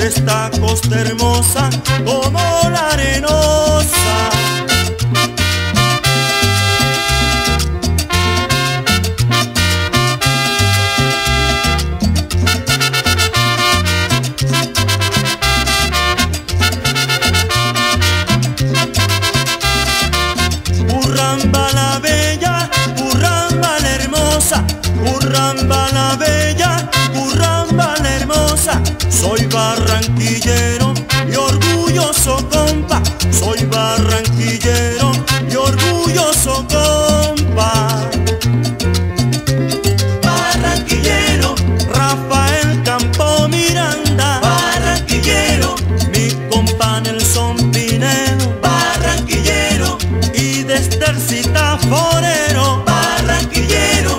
de esta costa hermosa como la arenosa. Urramba la bella, Urramba la hermosa, Urramba la bella, Urramba la hermosa. Soy barranquillero y orgulloso compa, soy barranquillero y orgulloso compa. Barranquillero, Rafael Campo Miranda, barranquillero, mi compa Nelson Pinedo, barranquillero, y desde el Citaforero, barranquillero.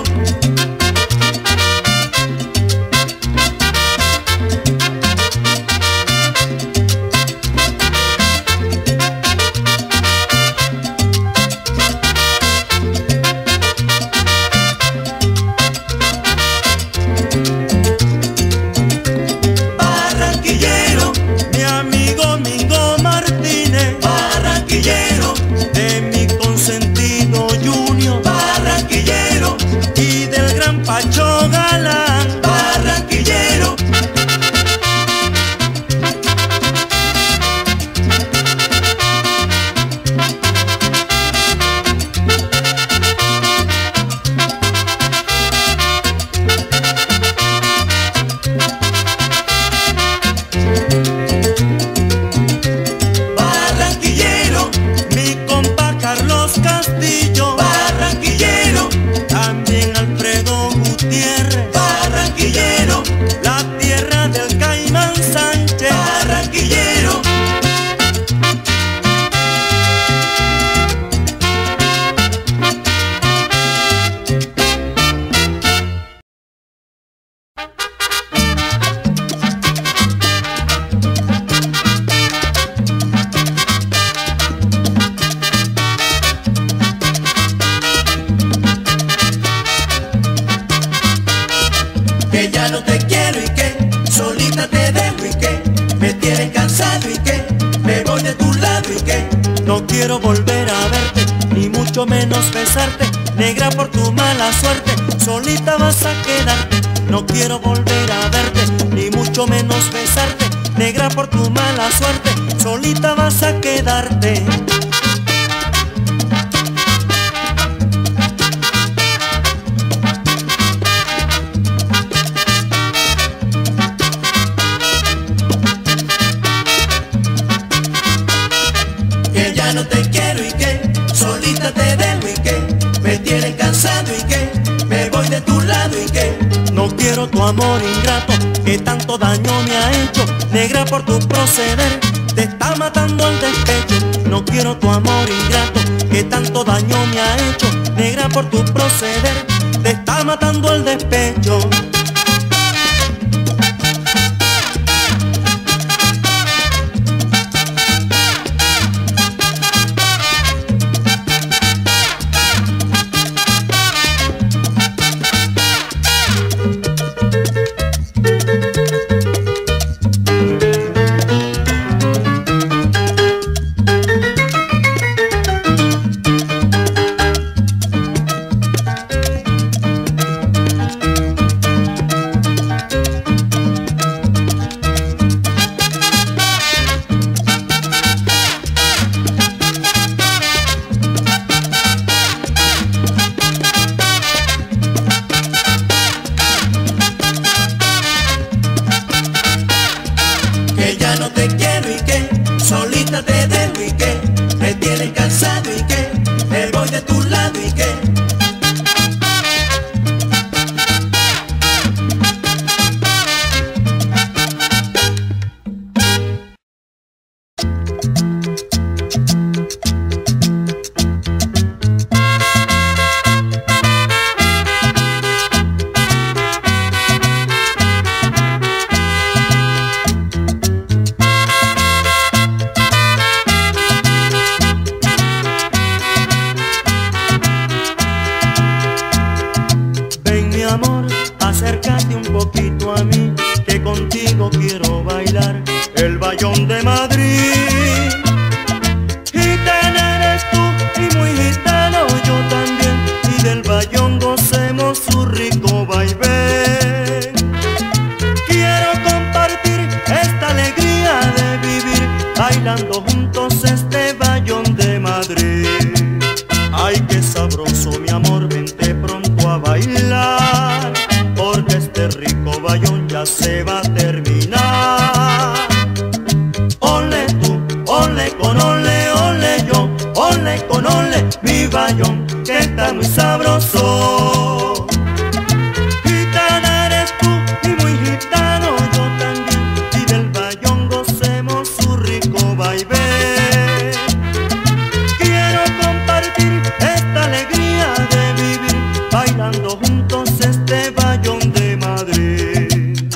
Barranquillero, mi amigo Mingo Martínez, barranquillero, de mi consentido Junior, barranquillero, y del gran Pacho Galán, barranquillero. Barranquillero, mi compa Carlos Castillo, barranquillero, también Alfredo Gutiérrez, barranquillero, la tierra del Caimán Sánchez, barranquillero. Que ya no te quiero y que solita te dejo y que me tienes cansado y que me voy de tu lado y que no quiero volver a verte, ni mucho menos besarte, negra por tu mala suerte, solita vas a quedarte. No quiero volver a verte, ni mucho menos besarte, negra por tu mala suerte, solita vas a quedarte. Que ya no te quiero y que solita te dejo y que me tienes cansado y que me voy de tu lado y que no quiero tu amor ingrato que tanto daño me ha hecho, negra por tu proceder te está matando el despecho. No quiero tu amor ingrato que tanto daño me ha hecho, negra por tu proceder te está matando el despecho. Que ya no te quiero y que solita te dejo y que me tienes cansado y que me voy de tu lado y que acércate un poquito a mí, que contigo quiero bailar. el bayón de Madrid. Gitana eres tú y muy gitano yo también, y del bayón gocemos su rico vaivén. Quiero compartir esta alegría de vivir, bailando juntos este bayón de Madrid. Ay, qué sabroso mi amor, vente pronto a bailar, porque este rico bayón ya se va a terminar. Ole tú, ole con ole, ole yo, ole con ole mi bayón, que está muy sabroso. Gitana eres tú y muy gitano yo también, y del bayón gocemos su rico vaivén. Quiero compartir esta alegría de vivir, bailando juntos este bayón de Madrid.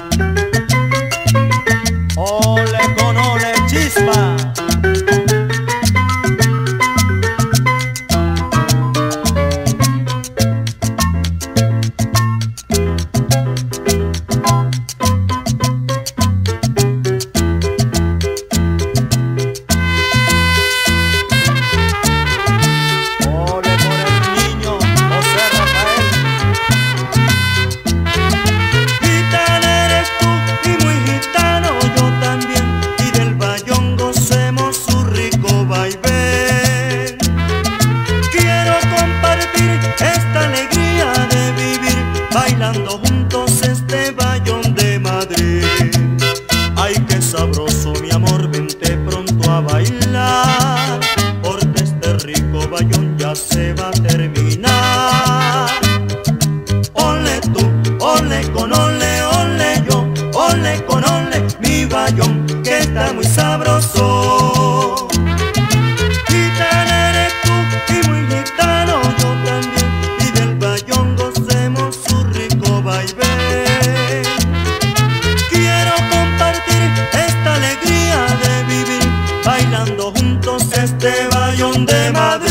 Ole con ole, chispa. Bailando juntos este bayón de Madrid. Ay, qué sabroso mi amor, vente pronto a bailar, porque este rico bayón ya se va a terminar. Ole tú, ole con ole, ole yo, ole con ole mi bayón, que está muy sabroso. Gitana eres tú y muy gitano yo también, y del bayón gocemos su rico vaivén. Quiero compartir esta alegría de vivir, bailando juntos este bayón de Madrid.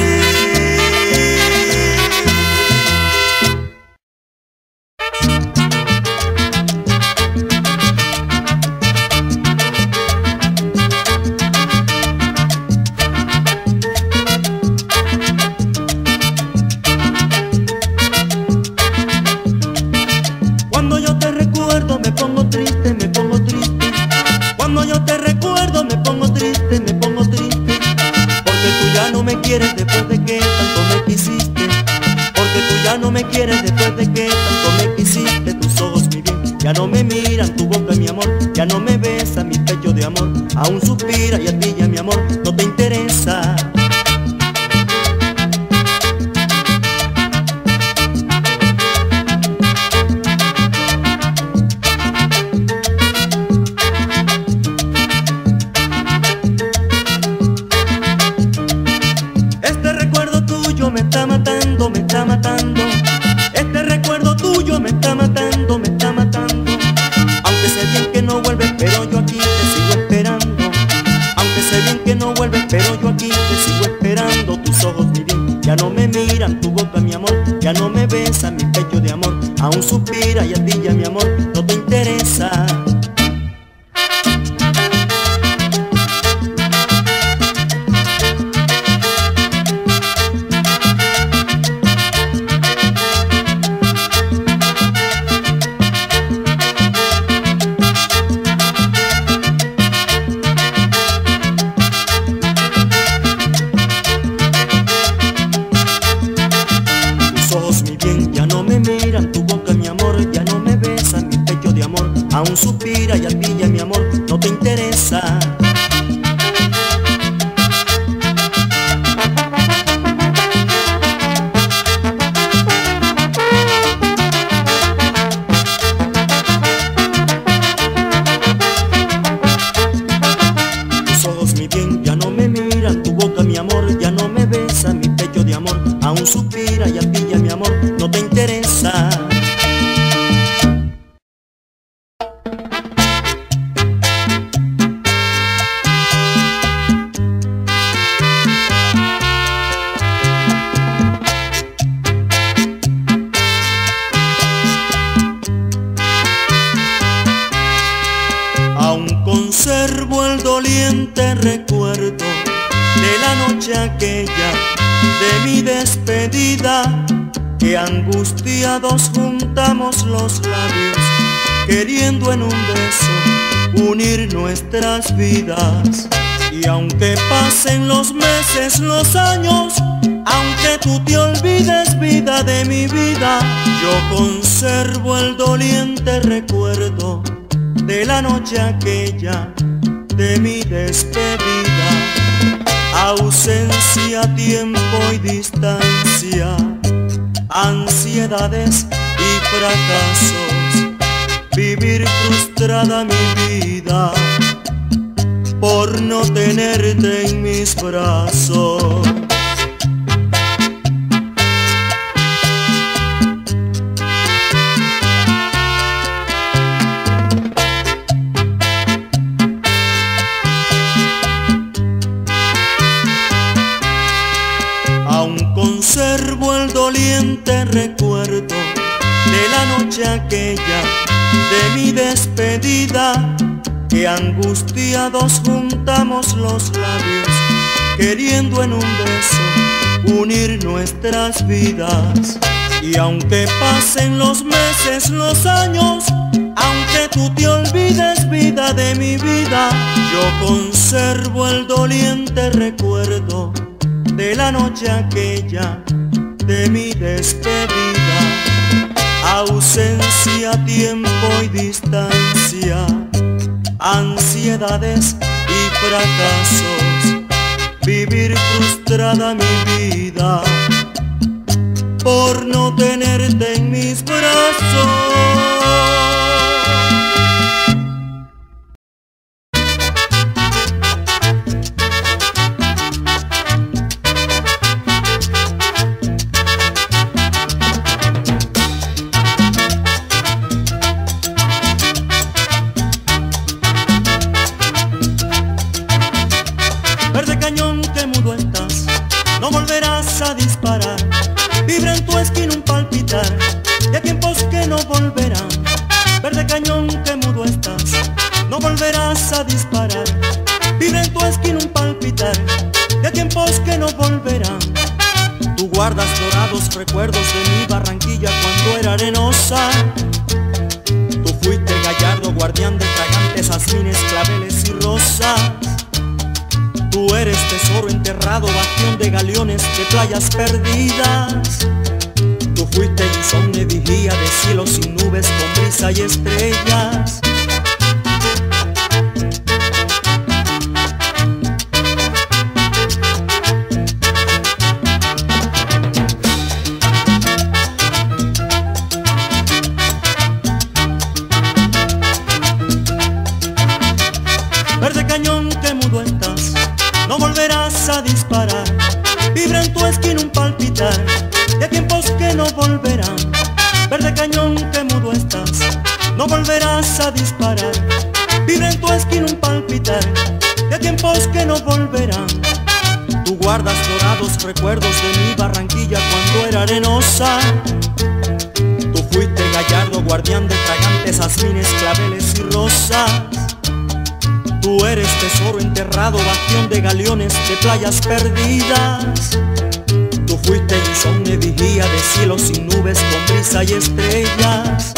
Cuando yo te recuerdo me pongo triste, me pongo triste. Cuando yo te recuerdo me pongo triste, me pongo triste. Porque tú ya no me quieres después de que tanto me quisiste. Porque tú ya no me quieres después de que tanto me quisiste. Tus ojos, mi bien, ya no me miran, tu boca, mi amor, ya no me besa, mi pecho de amor aún suspira, y a ti ya, mi amor, no te interesa. Este recuerdo tuyo me está matando, me está matando. Este recuerdo tuyo me está matando, me está matando. Aunque sé bien que no vuelves, pero yo aquí te sigo esperando. Aunque sé bien que no vuelves, pero yo aquí te sigo esperando. Tus ojos, mi bien, ya no me miran, tu boca, mi amor, ya no me besa, mi pecho de amor aún suspira, y a ti ya, mi amor, no te interesa. Aún suspira, y a ti ya, mi amor, no te interesa. Tus ojos, mi bien, ya no me miran, tu boca, mi amor, ya no me besa, mi pecho de amor aún suspira, y a ti ya, mi amor, no te interesa. conservo el doliente recuerdo de la noche aquella de mi despedida, que angustiados juntamos los labios, queriendo en un beso unir nuestras vidas. Y aunque pasen los meses, los años, aunque tú te olvides, vida de mi vida, yo conservo el doliente recuerdo de la noche aquella de mi despedida. Ausencia, tiempo y distancia, ansiedades y fracasos, vivir frustrada mi vida por no tenerte en mis brazos. Aún conservo el doliente recuerdo de la noche aquella de mi despedida, que angustiados juntamos los labios, queriendo en un beso unir nuestras vidas. Y aunque pasen los meses, los años, aunque tú te olvides, vida de mi vida, yo conservo el doliente recuerdo de la noche aquella de mi despedida. Ausencia, tiempo y distancia, ansiedades y fracasos, vivir frustrada mi vida por no tenerte en mis brazos. Verde cañón que mudo estás, no volverás a disparar. Vibra en tu esquina un palpitar de tiempos que no volverán. Verde cañón que mudo estás, no volverás a disparar. Vibra en tu esquina un palpitar de tiempos que no volverán. Tú guardas dorados recuerdos de mi Barranquilla cuando era arenosa. Tú fuiste el gallardo guardián de fragantes jazmines, claveles y rosas. Tú eres tesoro enterrado, bastión de galeones, de playas perdidas. Tú fuiste insomne vigía de cielos sin nubes, con brisa y estrellas. Verde cañón que mudo estás, no volverás a disparar. Vibra en tu esquina un palpitar de tiempos que no volverán. Verde cañón que mudo estás, no volverás a disparar. Vibra en tu esquina un palpitar de tiempos que no volverán. Tú guardas dorados recuerdos de mi Barranquilla cuando era arenosa. Tú fuiste el gallardo guardián de fragantes jazmines, claveles y rosas. Tú eres tesoro enterrado, bastión de galeones, de playas perdidas. Tú fuiste insomne vigía de cielos sin nubes, con brisa y estrellas.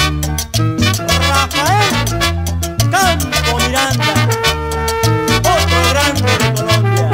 Rafael Campo Miranda, otro grande de Colombia.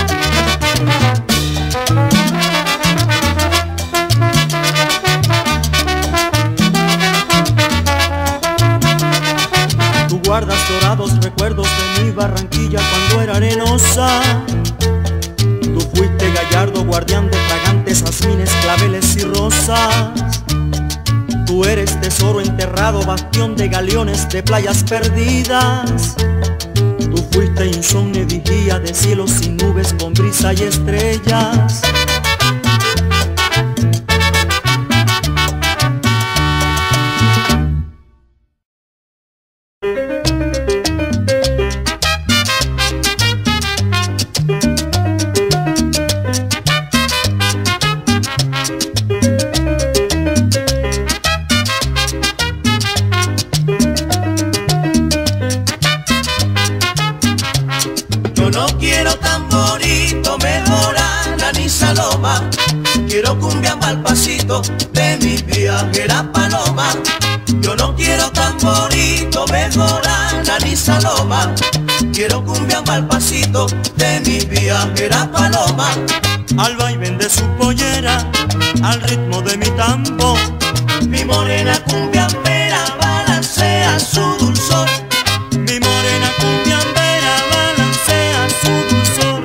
Tú guardas dorados recuerdos de mi Barranquilla cuando era arenosa. Tú fuiste gallardo guardián de fragantes jazmines, claveles y rosas. Tú eres tesoro enterrado, bastión de galeones, de playas perdidas. Tú fuiste insomne vigía de cielos sin nubes, con brisa y estrellas. no quiero tamborito, mejor Ana ni Saloma. Quiero cumbia mal pasito de mi viajera paloma. Yo no quiero tamborito, mejor Ana ni Saloma. Quiero cumbia mal pasito de mi viajera paloma. Al vaivén de su pollera, al ritmo de mi tambor, mi morena cumbiambera balancea su dulzor. mi morena cumbiambera balancea su dulzor.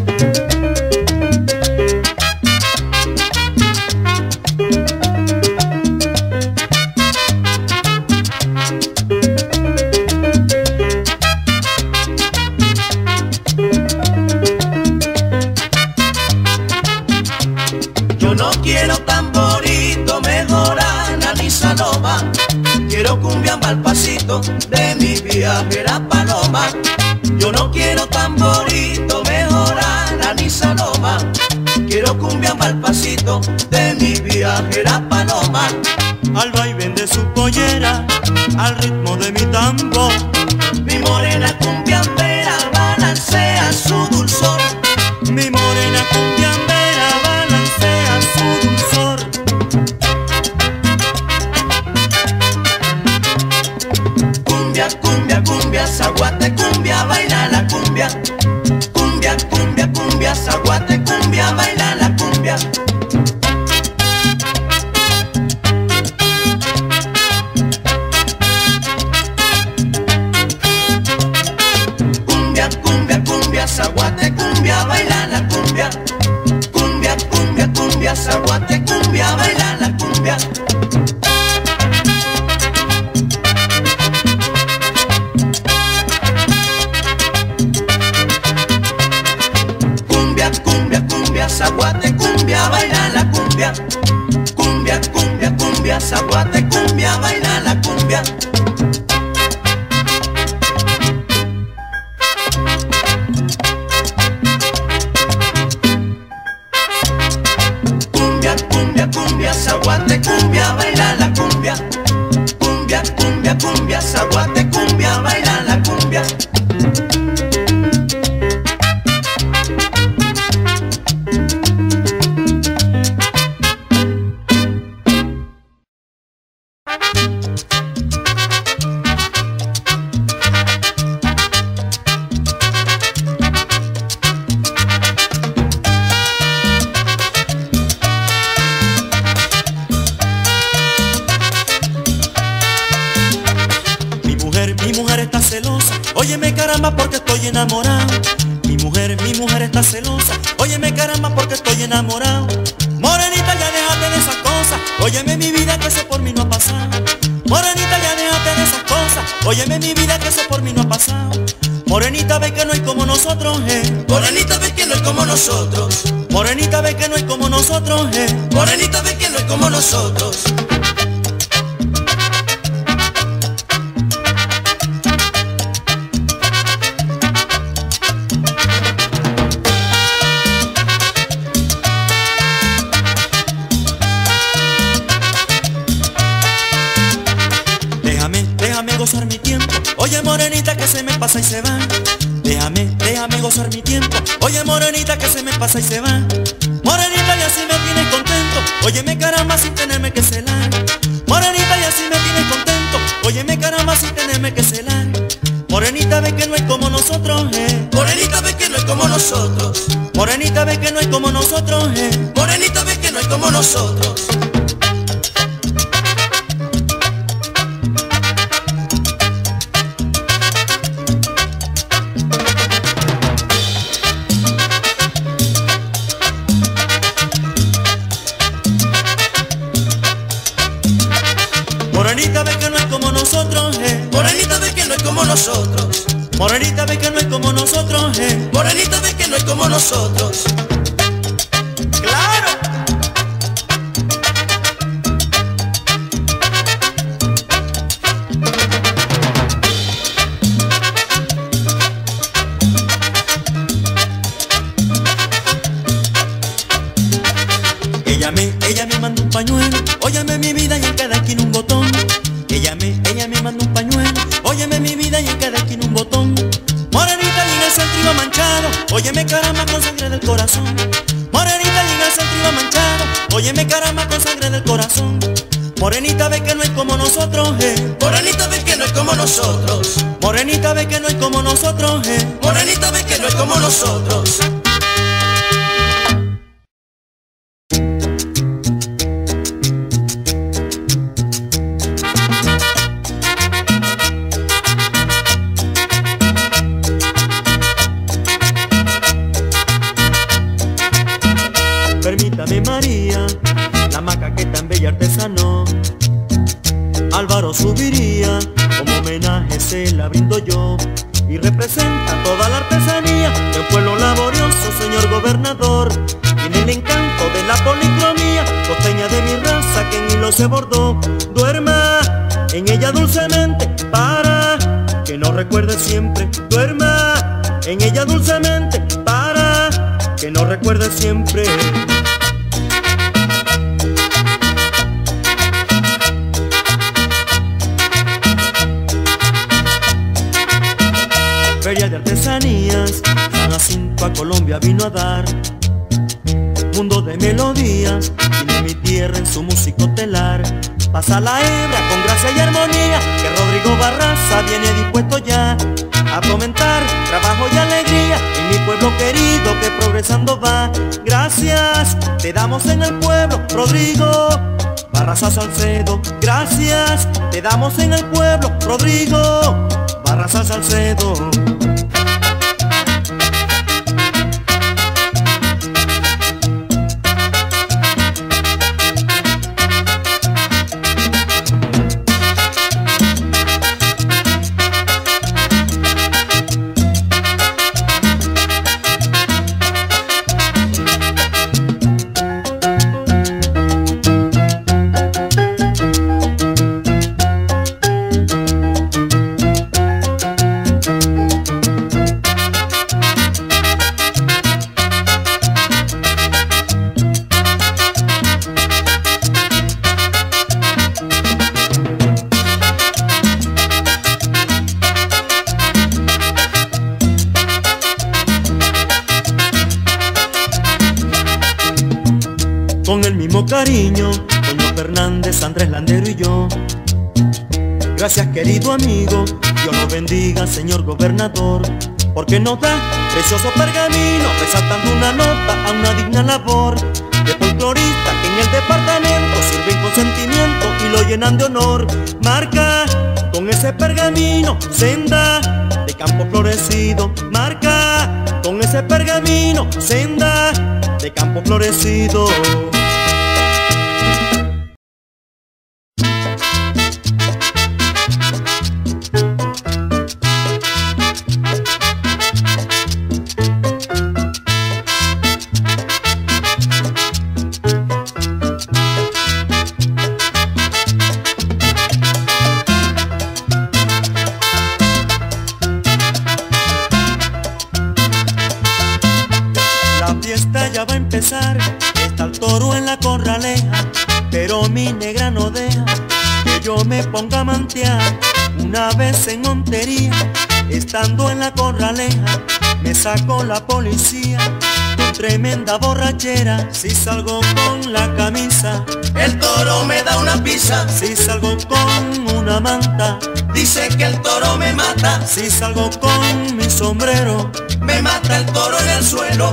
Yo no quiero tamborito, mejor Ana ni Saloma. Quiero cumbia mal pasito de mi viajera paloma. Yo no quiero tamborito, mejor Ana ni Saloma. Quiero cumbia mal pasito de mi viajera paloma. Al vaivén de su pollera, al ritmo de mi tambor, Mi morena cumbiambera balancea su dulzor. mi morena cumbiambera balancea su dulzor. Cumbia, cumbia, cumbia, zaguate, cumbia, baila la cumbia. Cumbia, cumbia, cumbia, zaguate, cumbia, baila la cumbia. Cumbia, cumbia, cumbia, zaguate, cumbia, baila la cumbia. Cumbia, cumbia, cumbia, zaguate, cumbia, baila la cumbia. Cumbia, cumbia, cumbia, zaguate, cumbia, baila la cumbia. Cumbia, cumbia, cumbia, zaguate, cumbia, baila la cumbia. Cumbia, cumbia, cumbia, zaguate, cumbia, baila la cumbia. Cumbia, cumbia, cumbia, zaguate, cumbia, baila la cumbia. Mi mujer está celosa, óyeme caramba porque estoy enamorado. Mi mujer está celosa, óyeme caramba porque estoy enamorado. Morenita, ya déjate de esas cosas, óyeme mi vida que eso por mí no ha pasado. Morenita, ya déjate de esas cosas, óyeme mi vida que eso por mí no ha pasado. Morenita, ve que no hay como nosotros, Morenita, ve que no es como nosotros. Morenita, ve que no hay como nosotros, Morenita, ve que no es como nosotros. Déjame gozar mi tiempo, oye morenita que se me pasa y se va. Déjame gozar mi tiempo, oye morenita que se me pasa y se va. Morenita y así me tienes contento, óyeme caramba sin tenerme que celar. Morenita y así me tienes contento, óyeme caramba sin tenerme que celar. Morenita ve que no es como nosotros, Morenita, ve que no es como nosotros. Morenita ve que no es como nosotros, Morenita, ve que no es como nosotros. Morenita ve que no es como nosotros, Morenita, ve que no es como nosotros. Morenita ve que no es como nosotros, Morenita, ve que no es como nosotros. ¡Claro! Ella me manda un pañuelo, óyeme mi vida y en cada esquina un botón. Ella me manda un pañuelo, óyeme mi vida y en cada esquina un botón. Morenita y en el centro iba manchado, óyeme caramba con sangre del corazón. Morenita y en el centro iba manchado, óyeme caramba con sangre del corazón. Morenita ve que no hay como nosotros, Morenita ve que no hay como nosotros. Morenita ve que no hay como nosotros, Morenita ve que no hay como nosotros. Permítame María, la macaqueta en Bella Artesano. Álvaro subiría, como homenaje se la brindo yo. Y representa toda la artesanía del pueblo laborioso, señor gobernador. Tiene el encanto de la policromía, costeña de mi raza que en hilo se bordó. Duerma en ella dulcemente para que no recuerde siempre. Duerma en ella dulcemente para que no recuerde siempre. Feria de artesanías, San Jacinto a Colombia vino a dar. Mundo de melodías, tiene mi tierra en su músico telar. Pasa la hebra con gracia y armonía, que Rodrigo Barraza viene dispuesto ya a fomentar trabajo y alegría en mi pueblo querido que progresando va. Gracias te damos en el pueblo, Rodrigo Barraza Salcedo. Gracias te damos en el pueblo, Rodrigo Barraza Salcedo. Con el mismo cariño, Toño Fernández, Andrés Landero y yo. Gracias querido amigo, Dios lo bendiga señor gobernador, porque nos da precioso pergamino, resaltando una nota a una digna labor de folclorista que en el departamento sirven con sentimiento y lo llenan de honor. Marca con ese pergamino senda de campo florecido. Marca con ese pergamino senda de campo florecido. Ya va a empezar, está el toro en la corraleja, pero mi negra no deja que yo me ponga a mantear. Una vez en Montería, estando en la corraleja, me sacó la policía con tremenda borrachera. Si salgo con la camisa, el toro me da una pisa. Si salgo con una manta, dice que el toro me mata. Si salgo con mi sombrero, me mata el toro en el suelo.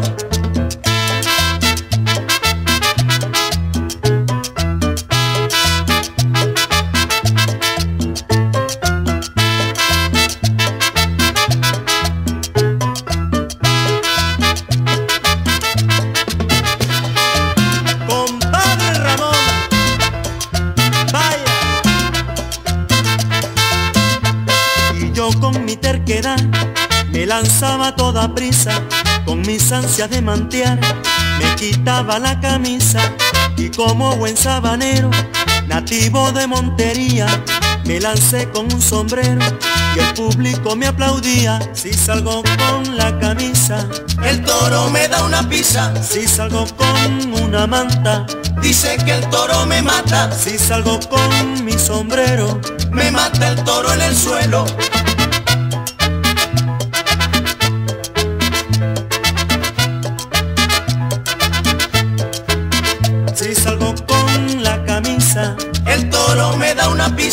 Con mi terquedad me lanzaba a toda prisa, con mis ansias de mantear me quitaba la camisa, y como buen sabanero nativo de Montería me lancé con un sombrero y el público me aplaudía. Si salgo con la camisa, el toro me da una pisa. Si salgo con una manta, dice que el toro me mata. Si salgo con mi sombrero, me mata el toro en el suelo.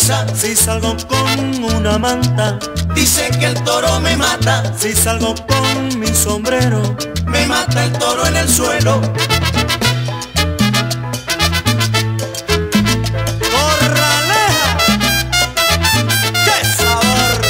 camisa. Si salgo con una manta, dice que el toro me mata. si salgo con mi sombrero, me mata el toro en el suelo. ¡Corraleja! ¡Qué sabor!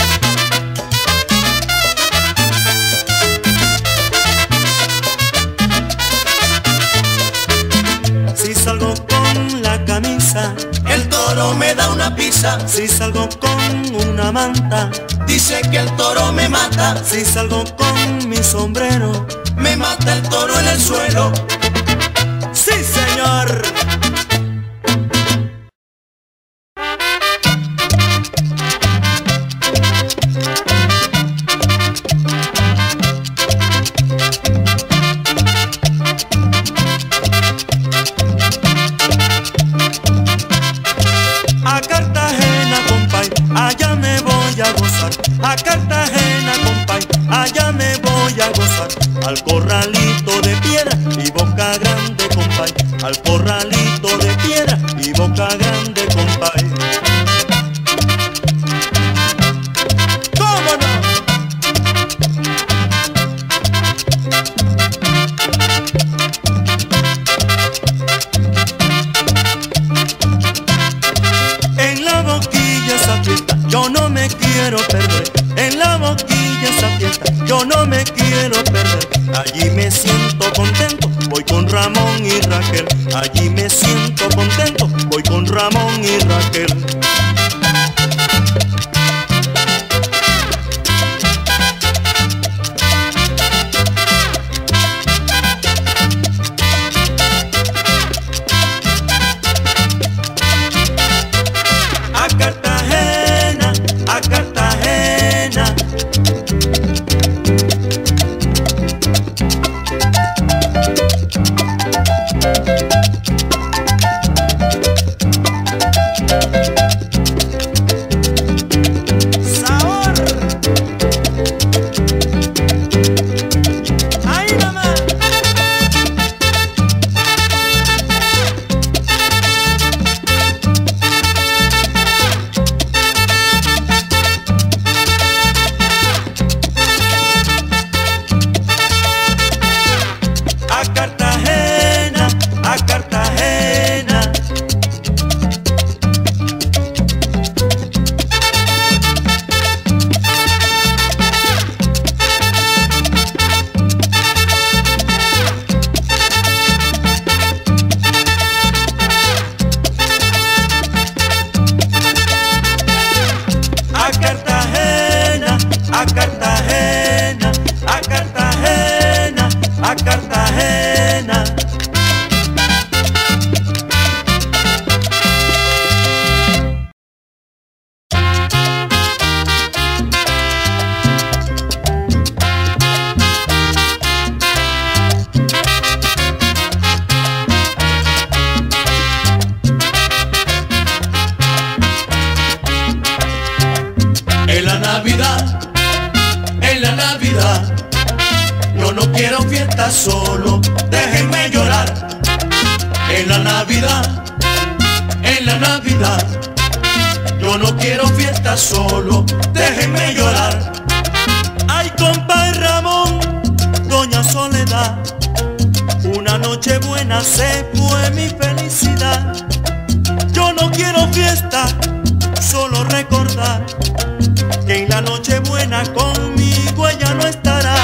Si salgo con la camisa, el toro me da una pisa. si salgo con una manta, dice que el toro me mata. si salgo con mi sombrero, me mata el toro en el suelo. ¡sí, señor! A Cartagena, compay, allá me voy a gozar. A Cartagena, compay, allá me voy a gozar. Al corralito de piedra y Boca Grande, compay. Al corralito de piedra y Boca Grande, compay. ¿Cómo no? En la boquilla esa fiesta yo no me quiero perder. En la boquilla esa fiesta yo no me quiero perder. Allí me siento contento, voy con Ramón y Raquel. Allí me siento contento, voy con Ramón y Raquel. A Cartagena, a Cartagena. ¡Sabor! ¡Ahí nomás! A Cartagena, a Cartagena. A Cartagena, a Cartagena, a Cartagena, a Cartagena. En la Navidad, en la Navidad, yo no quiero fiesta solo, déjenme llorar. En la Navidad, en la Navidad, yo no quiero fiesta solo, déjenme llorar. Ay, compadre Ramón, doña Soledad, una noche buena se fue mi felicidad. Yo no quiero fiesta, solo recordar que en la noche buena conmigo ella no estará.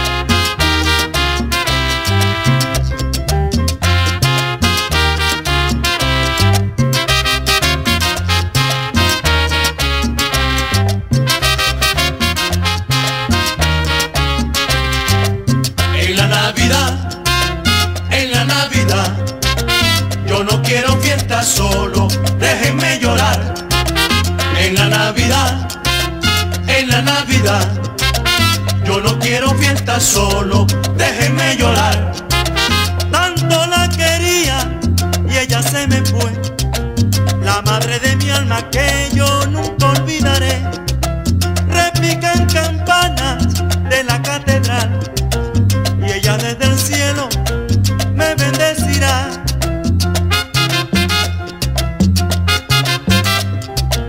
En la Navidad, en la Navidad, yo no quiero fiesta solo, déjenme llorar. En la Navidad, en la Navidad, yo no quiero fiesta solo, déjenme llorar. Tanto la quería y ella se me fue, la madre de mi alma que yo nunca olvidaré. Repican campanas de la catedral y ella desde el cielo me bendecirá.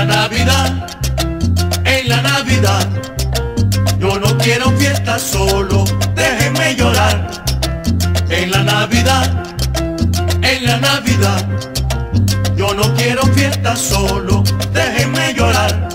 la Navidad, en la Navidad, yo no quiero fiesta solo, déjenme llorar. En la Navidad, en la Navidad, yo no quiero fiesta solo, déjenme llorar.